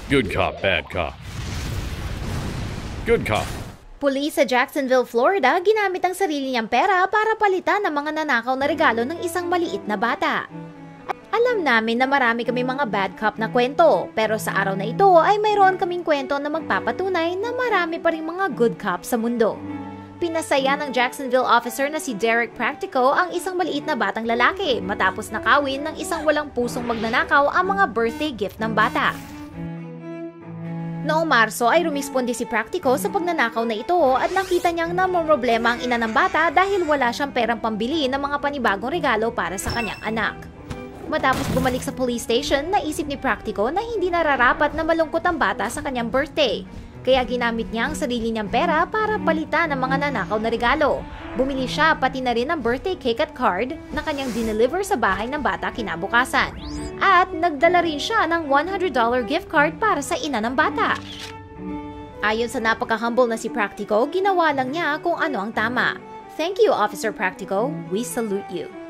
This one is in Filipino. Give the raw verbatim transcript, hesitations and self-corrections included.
Good cop, bad cop. Good cop. Pulis sa Jacksonville, Florida, ginamit ang sarili niyang pera para palitan ng mga nanakaw na regalo ng isang maliit na bata. Alam namin na marami kami mga bad cop na kwento, pero sa araw na ito ay mayroon kaming kwento na magpapatunay na marami pa rin mga good cop sa mundo. Pinasaya ng Jacksonville officer na si Derek Practico ang isang maliit na batang lalaki matapos nakawin ng isang walang pusong magnanakaw ang mga birthday gift ng bata. Noong Marso ay rumisponde si Practico sa pagnanakaw na ito at nakita niyang namomroblema ang ina ng bata dahil wala siyang perang pambili ng mga panibagong regalo para sa kanyang anak. Matapos bumalik sa police station, naisip ni Practico na hindi nararapat na malungkot ang bata sa kanyang birthday. Kaya ginamit niya ang sarili niyang pera para palitan ang mga nanakaw na regalo. Bumili siya pati na rin ng birthday cake at card na kanyang dineliver sa bahay ng bata kinabukasan. At nagdala rin siya ng one hundred dollar gift card para sa ina ng bata. Ayon sa napaka-humble na si Practico, ginawa lang niya kung ano ang tama. Thank you, Officer Practico. We salute you.